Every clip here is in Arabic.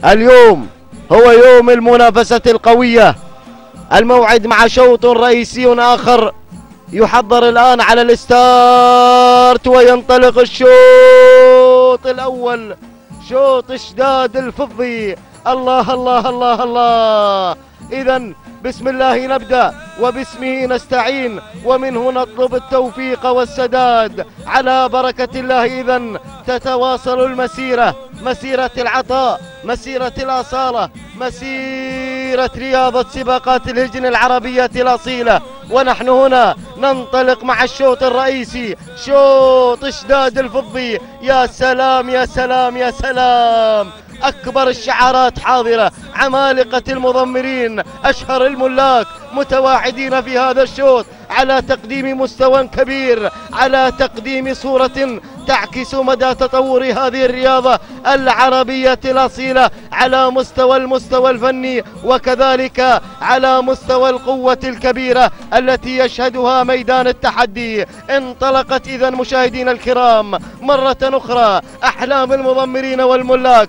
اليوم هو يوم المنافسة القوية، الموعد مع شوط رئيسي آخر يحضر الآن على الستارت وينطلق الشوط الأول، شوط شداد الفضي. الله الله الله الله. إذن بسم الله نبدأ وباسمه نستعين ومنه نطلب التوفيق والسداد على بركة الله. إذن تتواصل المسيرة، مسيرة العطاء، مسيرة الأصالة، مسيرة رياضة سباقات الهجن العربية الأصيلة، ونحن هنا ننطلق مع الشوط الرئيسي، شوط شداد الفضي. يا سلام يا سلام يا سلام، أكبر الشعارات حاضرة، عمالقة المضمرين، أشهر الملاك متواعدين في هذا الشوط على تقديم مستوى كبير، على تقديم صورة تعكس مدى تطور هذه الرياضة العربية الأصيلة على المستوى الفني، وكذلك على مستوى القوة الكبيرة التي يشهدها ميدان التحدي. انطلقت إذن مشاهدينا الكرام مرة أخرى أحلام المضمرين والملاك،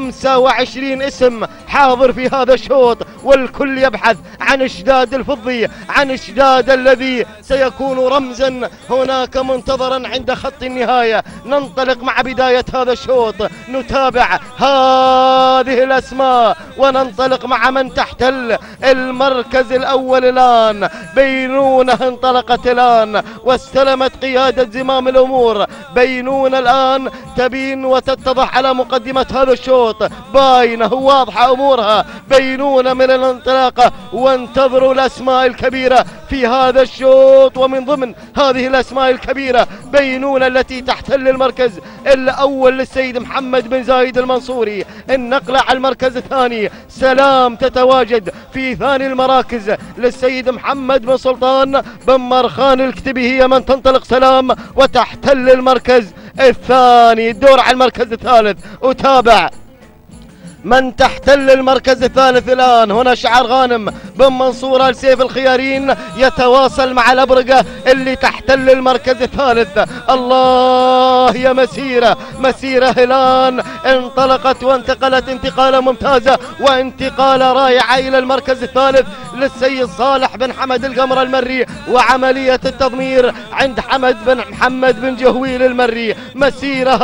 25 اسم حاضر في هذا الشوط، والكل يبحث عن اشداد الفضي، عن اشداد الذي سيكون رمزا هناك منتظرا عند خط النهاية. ننطلق مع بداية هذا الشوط، نتابع هذه الأسماء وننطلق مع من تحتل المركز الأول الآن. بينونة انطلقت الآن واستلمت قيادة زمام الأمور، بينونة الآن تبين وتتضح على مقدمة هذا الشوط، باينة واضحة أمورها، بينونة من الانطلاقة. وانتظروا الأسماء الكبيرة في هذا الشوط، ومن ضمن هذه الأسماء الكبيرة بينونة التي تحتل المركز الأول للسيد محمد بن زايد المنصوري. النقلة على المركز الثاني سلام تتواجد في ثاني المراكز للسيد محمد بن سلطان بن مرخان الكتبي، هي من تنطلق سلام وتحتل المركز الثاني. الدور على المركز الثالث، أتابع من تحتل المركز الثالث الآن. هنا شعار غانم بن منصور السيف الخيارين يتواصل مع الأبرقة اللي تحتل المركز الثالث. الله يا مسيرة الآن انطلقت وانتقلت انتقالة ممتازة وانتقالة رائعة إلى المركز الثالث للسيد صالح بن حمد القمر المري، وعملية التضمير عند محمد بن جهويل المري. مسيرة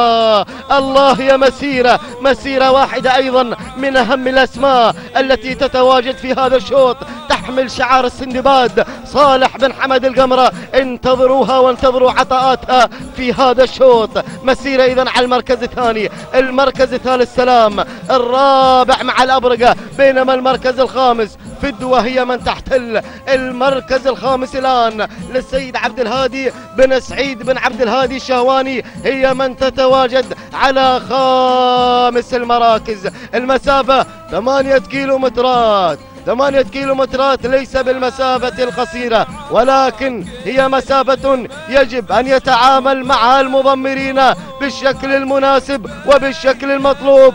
الله يا مسيرة واحدة أيضا من أهم الأسماء التي تتواجد في هذا الشوط، تحمل شعار السندباد، صالح بن حمد القمرة. انتظروها وانتظروا عطاءاتها في هذا الشوط. مسيرة إذن على المركز الثاني، المركز الثالث سلام، الرابع مع الأبرقة، بينما المركز الخامس فدوة هي من تحتل المركز الخامس الآن للسيد عبد الهادي بن سعيد بن عبد الهادي الشهواني، هي من تتواجد على خامس المراكز. المسافة 8 كيلومترات، 8 كيلومترات ليس بالمسافة القصيرة، ولكن هي مسافة يجب أن يتعامل معها المضمرين بالشكل المناسب وبالشكل المطلوب.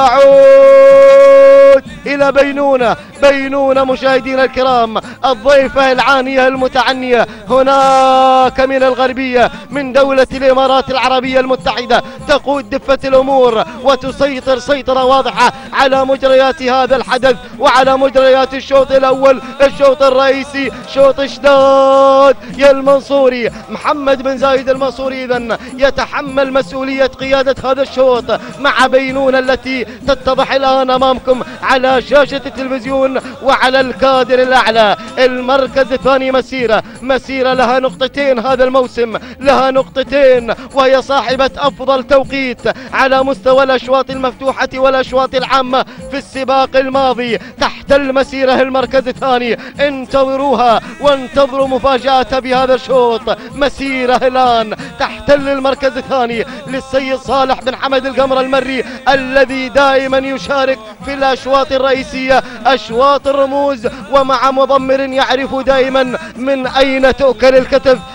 وأعود إلى بينونة مشاهدينا الكرام، الضيفة العانية المتعنية هناك من الغربية من دولة الإمارات العربية المتحدة، تقود دفة الأمور وتسيطر سيطرة واضحة على مجريات هذا الحدث وعلى مجريات الشوط الأول، الشوط الرئيسي، شوط شداد يا المنصوري. محمد بن زايد المنصوري إذن يتحمل مسؤولية قيادة هذا الشوط مع بينونة التي تتضح الآن أمامكم على شاشة التلفزيون وعلى الكادر الأعلى. المركز الثاني مسيرة لها نقطتين هذا الموسم، لها نقطتين، وهي صاحبة أفضل توقيت على مستوى الأشواط المفتوحة والأشواط العامة في السباق الماضي. تحتل مسيرة المركز الثاني، انتظروها وانتظروا مفاجأة بهذا الشوط. مسيرة الآن تحتل المركز الثاني للسيد صالح بن حمد القمر المري، الذي دائما يشارك في الأشواط الرئيسية، أشواط الرموز، ومع مضمر يعرف دائما من أين تؤكل الكتف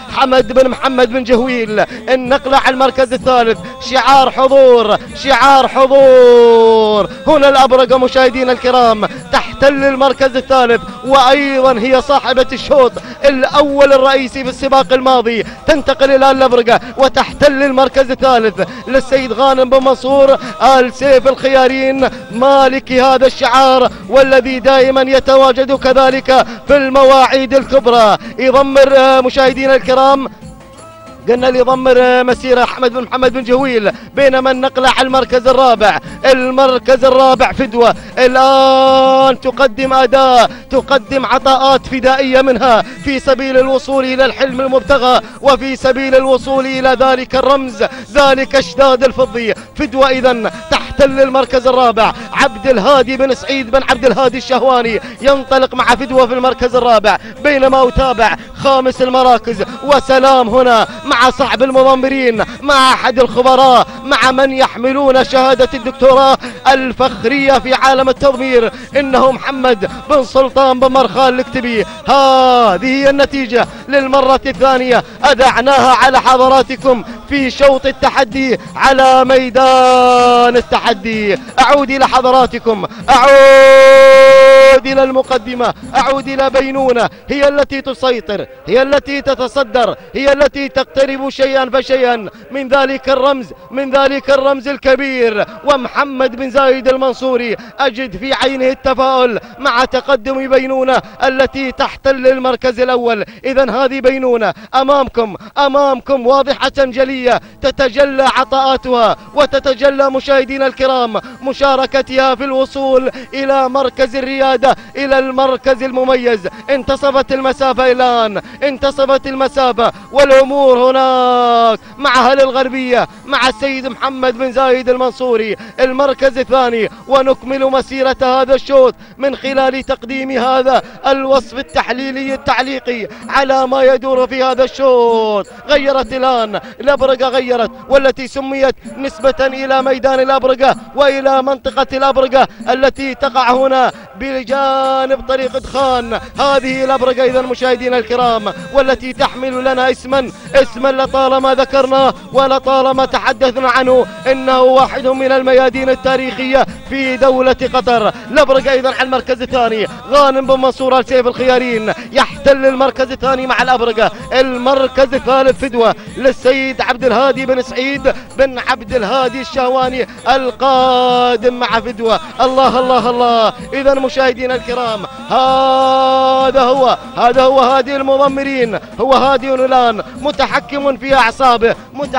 حمد بن محمد بن جهويل. النقلة على المركز الثالث، شعار حضور، شعار حضور. هنا الأبرقة مشاهدينا الكرام تحتل المركز الثالث، وأيضا هي صاحبة الشوط الأول الرئيسي في السباق الماضي. تنتقل الآن الأبرقة وتحتل المركز الثالث للسيد غانم بن منصور آل سيف الخيارين، مالك هذا الشعار والذي دائما يتواجد كذلك في المواعيد الكبرى. يضمر مشاهدينا الكرام، قلنا اللي يضمر مسيرة أحمد بن محمد بن جهويل، بينما النقلة على المركز الرابع. المركز الرابع فدوة الآن تقدم أداء، تقدم عطاءات فدائية منها في سبيل الوصول إلى الحلم المبتغى وفي سبيل الوصول إلى ذلك الرمز، ذلك اشداد الفضي. فدوة إذن تحتل المركز الرابع. عبد الهادي بن سعيد بن عبد الهادي الشهواني ينطلق مع فدوة في المركز الرابع، بينما أتابع خامس المراكز وسلام هنا مع صعب المضمرين، مع أحد الخبراء، مع من يحملون شهادة الدكتوراه الفخرية في عالم التضمير، إنه محمد بن سلطان بن مرخان الكتبي. هذه هي النتيجة للمرة الثانية أذعناها على حضراتكم في شوط التحدي على ميدان التحدي. أعود إلى حضراتكم، أعود إلى المقدمة، أعود إلى بينونة، هي التي تسيطر، هي التي تتصدر، هي التي تقترب شيئا فشيئا من ذلك الرمز، من ذلك الرمز الكبير. ومحمد بن زايد المنصوري أجد في عينه التفاؤل مع تقدم بينونة التي تحتل المركز الأول. إذن هذه بينونة أمامكم، أمامكم واضحة جلية، تتجلى عطاءاتها وتتجلى مشاهدينا الكرام مشاركتها في الوصول إلى مركز الريادة، إلى المركز المميز. انتصفت المسافة الآن، انتصفت المسافة، والأمور هناك مع أهل الغربية، مع السيد محمد بن زايد المنصوري المركز الثاني. ونكمل مسيرة هذا الشوط من خلال تقديم هذا الوصف التحليلي التعليقي على ما يدور في هذا الشوط. غيرت الآن الأبرقة، غيرت، والتي سميت نسبة إلى ميدان الأبرقة وإلى منطقة الأبرقة التي تقع هنا بجانب طريق دخان. هذه الأبرقة إذا مشاهدينا الكرام والتي تحمل لنا اسما لطالما ذكرناه ولطالما تحدثنا عنه، إنه واحد من الميادين التاريخية في دولة قطر. الأبرقة إذا على المركز الثاني، غانم بن منصور آل سيف الخيارين يحتل المركز الثاني مع الأبرقة. المركز الثالث فدوة للسيد عبد الهادي بن سعيد بن عبد الهادي الشهواني القادم مع فدوة. الله الله الله. إذا مشاهدينا الكرام هذا هو هادي المضمرين، هو هادي الآن متحكم في أعصابه،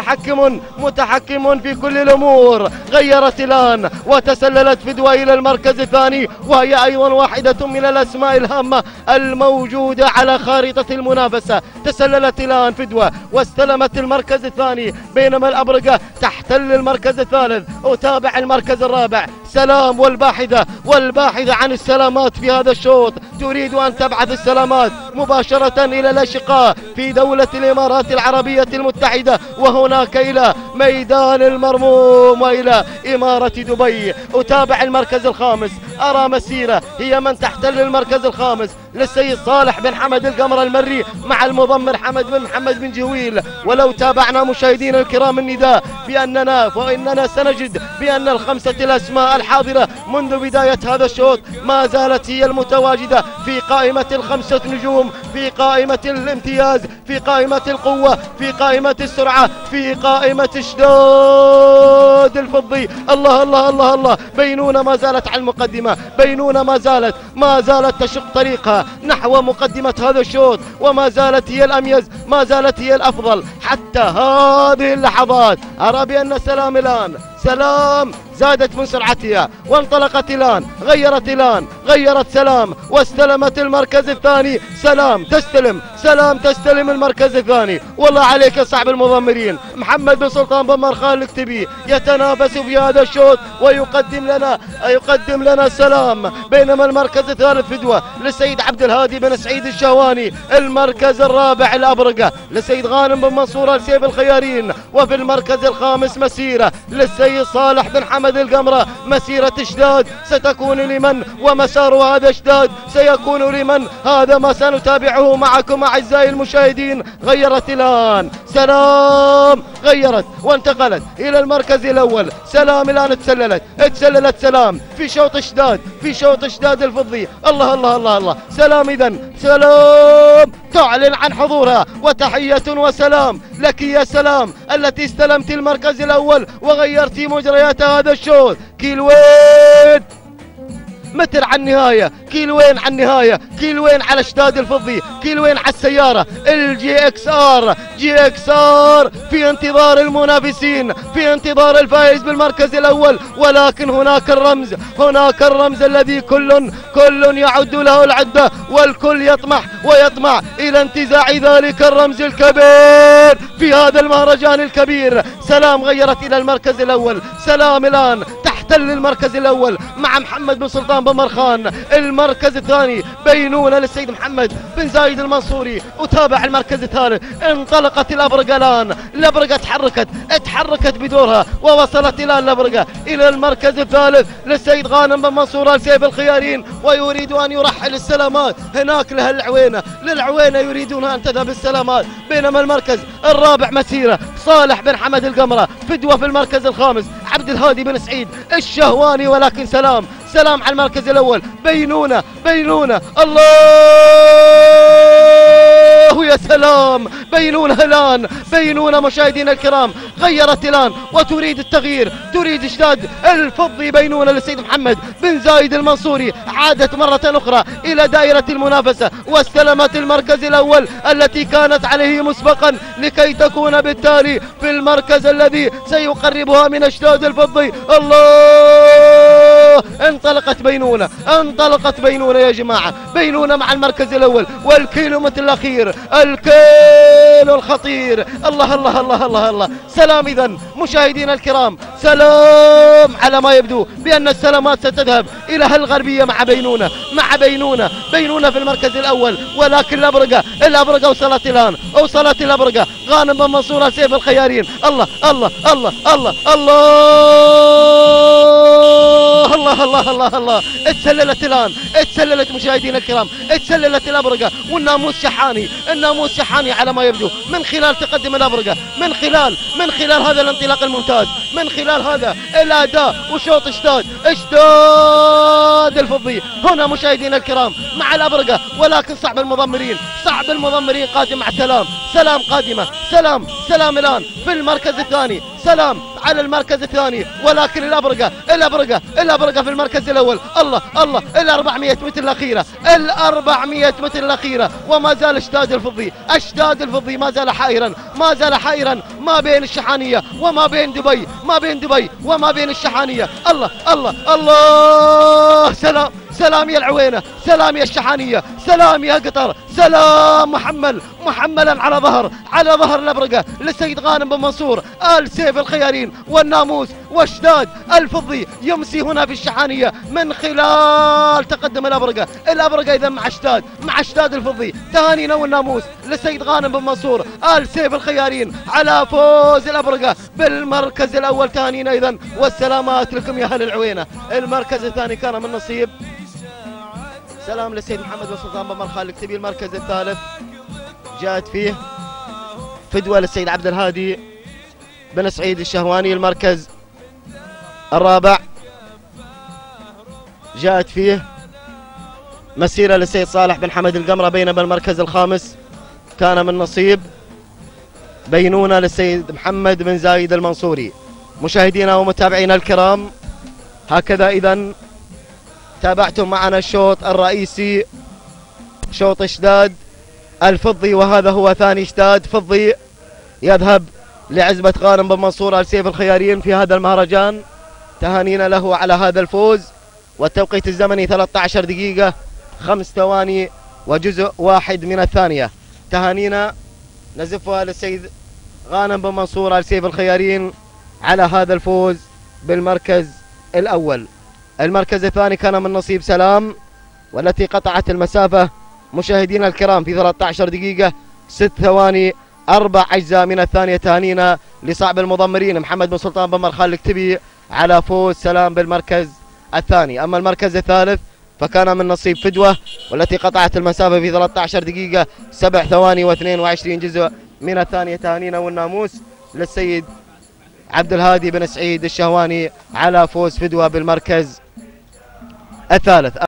متحكم في كل الأمور. غيرت الآن وتسللت فدوة إلى المركز الثاني، وهي أيضا واحدة من الأسماء الهامة الموجودة على خارطة المنافسة. تسللت الآن فدوة واستلمت المركز الثاني، بينما الأبرقة تحتل المركز الثالث. أتابع المركز الرابع، سلام والباحثة عن السلامات في هذا الشوط، تريد أن تبعث السلامات مباشرة إلى الأشقاء في دولة الإمارات العربية المتحدة، وهناك إلى ميدان المرموم وإلى إمارة دبي. أتابع المركز الخامس، أرى مسيرة هي من تحتل المركز الخامس للسيد صالح بن حمد القمر المري مع المضمر حمد بن محمد بن جهويل. ولو تابعنا مشاهدينا الكرام النداء فإننا سنجد بأن الخمسة الأسماء الحاضرة منذ بداية هذا الشوط ما زالت هي المتواجدة في قائمة الخمسة نجوم، في قائمة الامتياز، في قائمة القوة، في قائمة السرعة، في قائمة اشداد الفضي. الله الله الله الله. بينونة ما زالت على المقدمة، بينونة ما زالت تشق طريقها نحو مقدمة هذا الشوط، وما زالت هي الأميز، ما زالت هي الأفضل حتى هذه اللحظات. أرى بأن سلام الآن، سلام زادت من سرعتها وانطلقت الآن، غيرت سلام واستلمت المركز الثاني. سلام تستلم المركز الثاني. والله عليك يا صعب المضمرين. محمد بن سلطان بن مرخان الكتبي يتنافس في هذا الشوط ويقدم لنا سلام، بينما المركز الثالث فدوة للسيد عبد الهادي بن سعيد الشهواني. المركز الرابع الأبرقة للسيد غانم بن منصور آل سيف الخيارين، وفي المركز الخامس مسيرة للسيد صالح بن حمد محمد القمرة. مسيرة اشداد ستكون لمن، ومسار هذا اشداد سيكون لمن؟ هذا ما سنتابعه معكم أعزائي المشاهدين. غيرت الآن سلام، غيرت وانتقلت إلى المركز الأول. سلام الآن اتسللت سلام في شوط اشداد، في شوط اشداد الفضي. الله الله الله الله. سلام إذا سلام تعلن عن حضورها، وتحية وسلام لك يا سلام التي استلمت المركز الأول وغيرت مجريات هذا الشوط. كيلوين متر عن النهاية، كيلوين عن النهاية، كيلوين على اشداد الفضي، كيلوين على السيارة الجي اكس ار. جي اكس ار في انتظار المنافسين، في انتظار الفائز بالمركز الأول. ولكن هناك الرمز، هناك الرمز الذي كل يعد له العدة، والكل يطمع إلى انتزاع ذلك الرمز الكبير في هذا المهرجان الكبير. سلام غيرت إلى المركز الأول. سلام الآن تحتل المركز الأول مع محمد بن سلطان بن مرخان. المركز الثاني بينونة للسيد محمد بن زايد المنصوري. وتابع المركز الثالث. انطلقت الأبرقة الآن، الأبرقة اتحركت بدورها، ووصلت الآن الأبرقة إلى المركز الثالث للسيد غانم بن منصور السيف الخيارين. ويريد أن يرحل السلامات هناك للعوينة يريدون أن تذهب السلامات. بينما المركز الرابع مسيرة صالح بن حمد القمرة. فدوة في المركز الخامس عبد الهادي بن سعيد الشهواني. ولكن سلام على المركز الأول. بينونة الله يا سلام. بينونة الآن، بينونة مشاهدينا الكرام غيرت الآن وتريد التغيير، تريد اشداد الفضي. بينونة للسيد محمد بن زايد المنصوري عادت مرة أخرى إلى دائرة المنافسة، واستلمت المركز الأول التي كانت عليه مسبقا، لكي تكون بالتالي في المركز الذي سيقربها من اشداد الفضي. الله انطلقت بينونة يا جماعة. بينونة مع المركز الأول، والكيلومتر الأخير، الكيلو الخطير. الله الله الله الله الله. سلام إذن مشاهدينا الكرام، سلام على ما يبدو بأن السلامات ستذهب إلى الغربية مع بينونة في المركز الأول. ولكن الأبرقة وصلت الأبرقة. غانم بن منصور السيف الخيارين. الله الله الله الله الله الله الله الله. اتسللت مشاهدينا الكرام، اتسللت الأبرقة. والناموس شحاني على ما يبدو من خلال تقدم الأبرقة، من خلال هذا الانطلاق الممتاز، من خلال هذا الأداء وشوط اشداد الفضي. هنا مشاهدينا الكرام مع الأبرقة، ولكن صعب المضمرين قادم مع سلام قادمة. سلام الآن في المركز الثاني. سلام على المركز الثاني، ولكن الأبرقة في المركز الأول. الله الله. 400 متر الأخيرة، وما زال اشداد الفضي ما زال حائرا ما بين الشحانية وما بين دبي وما بين الشحانية. الله الله الله. سلام يا العوينة، سلام يا الشحانية، سلام يا قطر، سلام محملا على ظهر الأبرقة للسيد غانم بن منصور آل سيف الخيارين. والناموس واشداد الفضي يمسي هنا في الشحانية من خلال تقدم الأبرقة إذا مع اشداد الفضي. تهانينا والناموس للسيد غانم بن منصور آل سيف الخيارين على فوز الأبرقة بالمركز الأول. تهانينا إذا والسلامات لكم يا أهل العوينة. المركز الثاني كان من نصيب سلام للسيد محمد بن سلطان بن مرخان الكتبي. المركز الثالث جاءت فيه فدوة للسيد عبد الهادي بن سعيد الشهواني. المركز الرابع جاءت فيه مسيرة للسيد صالح بن حمد القمرة. بينما المركز الخامس كان من نصيب بينونة للسيد محمد بن زايد المنصوري. مشاهدينا ومتابعينا الكرام، هكذا إذن تابعتم معنا الشوط الرئيسي، شوط اشداد الفضي، وهذا هو ثاني اشداد فضي يذهب لعزبة غانم بن منصور آل سيف الخيارين في هذا المهرجان. تهانينا له على هذا الفوز. والتوقيت الزمني 13 دقيقة 5 ثواني وجزء واحد من الثانية. تهانينا نزفها للسيد غانم بن منصور آل سيف الخيارين على هذا الفوز بالمركز الأول. المركز الثاني كان من نصيب سلام، والتي قطعت المسافة مشاهدينا الكرام في 13 دقيقة 6 ثواني 4 أجزاء من الثانية. تهانينا لصعب المضمرين محمد بن سلطان بن مرخان الكتبي على فوز سلام بالمركز الثاني. أما المركز الثالث فكان من نصيب فدوة، والتي قطعت المسافة في 13 دقيقة 7 ثواني و22 جزء من الثانية. تهانينا والناموس للسيد عبد الهادي بن سعيد الشهواني على فوز فدوة بالمركز الثالث.